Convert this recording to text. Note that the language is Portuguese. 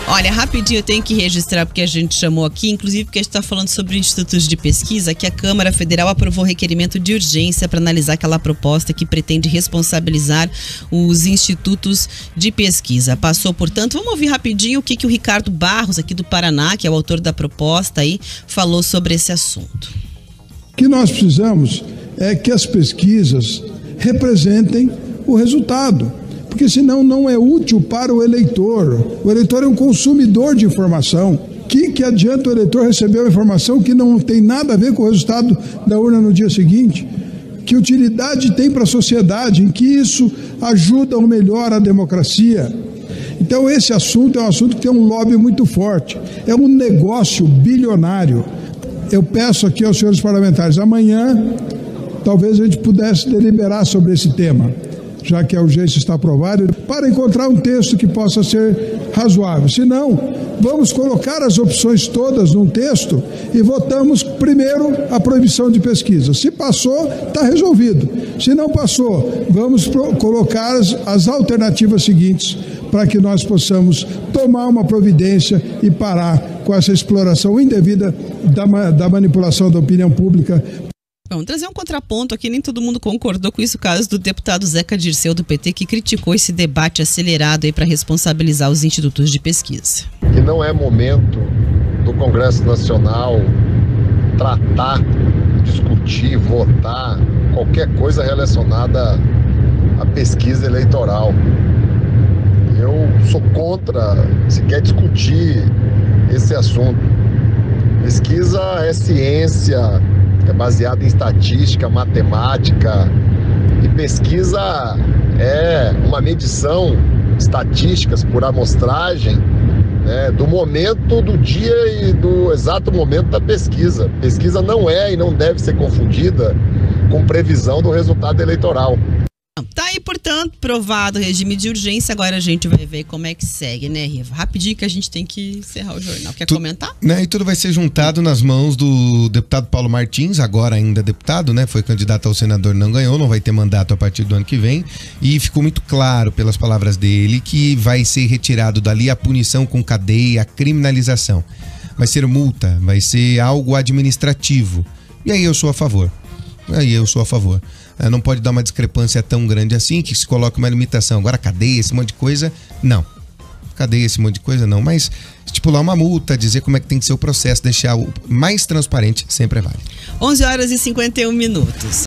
Olha, rapidinho eu tenho que registrar, porque a gente chamou aqui, inclusive porque a gente está falando sobre institutos de pesquisa, que a Câmara Federal aprovou requerimento de urgência para analisar aquela proposta que pretende responsabilizar os institutos de pesquisa. Passou, portanto, vamos ouvir rapidinho o que o Ricardo Barros, aqui do Paraná, que é o autor da proposta, aí, falou sobre esse assunto. O que nós precisamos é que as pesquisas representem o resultado, porque senão não é útil para o eleitor. O eleitor é um consumidor de informação. Que adianta o eleitor receber uma informação que não tem nada a ver com o resultado da urna no dia seguinte? Que utilidade tem para a sociedade, em que isso ajuda ou melhora a democracia? Então esse assunto é um assunto que tem um lobby muito forte, é um negócio bilionário. Eu peço aqui aos senhores parlamentares, amanhã talvez a gente pudesse deliberar sobre esse tema, já que a urgência está aprovada, para encontrar um texto que possa ser razoável. Se não, vamos colocar as opções todas num texto e votamos primeiro a proibição de pesquisa. Se passou, está resolvido. Se não passou, vamos colocar as alternativas seguintes para que nós possamos tomar uma providência e parar com essa exploração indevida da manipulação da opinião pública. Vamos trazer um contraponto aqui, nem todo mundo concordou com isso, o caso do deputado Zeca Dirceu do PT, que criticou esse debate acelerado aí para responsabilizar os institutos de pesquisa. Que não é momento do Congresso Nacional tratar, discutir, votar qualquer coisa relacionada à pesquisa eleitoral. Eu sou contra sequer discutir esse assunto. Pesquisa é ciência, é baseada em estatística, matemática, e pesquisa é uma medição, estatísticas por amostragem, né, do momento do dia e do exato momento da pesquisa. Pesquisa não é e não deve ser confundida com previsão do resultado eleitoral. Tá aí, portanto, provado o regime de urgência. Agora a gente vai ver como é que segue, né, Riva? Rapidinho que a gente tem que encerrar o jornal. Quer comentar? Né, e tudo vai ser juntado nas mãos do deputado Paulo Martins, agora ainda deputado, né? Foi candidato ao senador, não ganhou, não vai ter mandato a partir do ano que vem. E ficou muito claro, pelas palavras dele, que vai ser retirado dali a punição com cadeia, a criminalização. Vai ser multa, vai ser algo administrativo. E aí eu sou a favor. Não pode dar uma discrepância tão grande assim, que se coloque uma limitação. Agora cadeia, esse monte de coisa, não. Cadeia, esse monte de coisa, não. Mas estipular uma multa, dizer como é que tem que ser o processo, deixar o mais transparente, sempre vale. 11h51.